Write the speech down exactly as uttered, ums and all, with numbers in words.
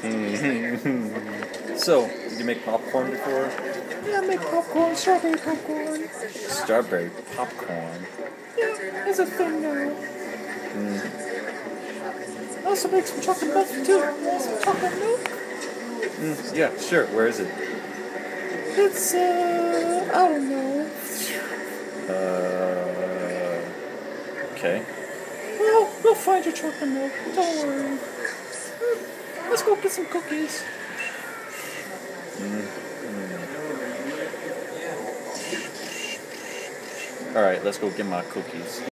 So, did you make popcorn before? Yeah, I make popcorn, strawberry popcorn. Strawberry popcorn. Yeah, it's a thing now. Mm. I also make some chocolate milk too. Want some chocolate milk? Mm, yeah, sure. Where is it? It's, uh, I don't know. Uh, okay. Well, we'll find your chocolate milk. Don't worry. Let's go get some cookies. Mm. Mm. All right, let's go get my cookies.